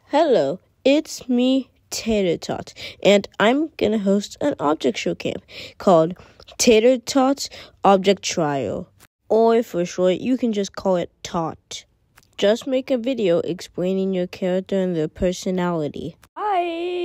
Hello, it's me, TOT, and I'm gonna host an object show camp called TOT Object Trial, or for short, you can just call it TOT. Just make a video explaining your character and their personality. Bye!